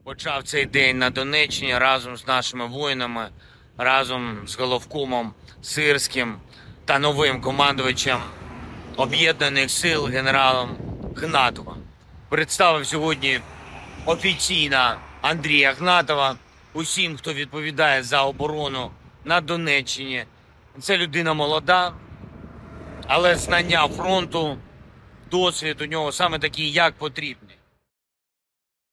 почав цей день на Донеччині разом з нашими воїнами, разом з головкомом Сирським та новим командувачем Об'єднаних сил генералом Гнатовим. Представив сьогодні офіційно Андрія Гнатова усім, хто відповідає за оборону на Донеччині. Це людина молода, але знання фронту, досвід у нього саме такий, як потрібно.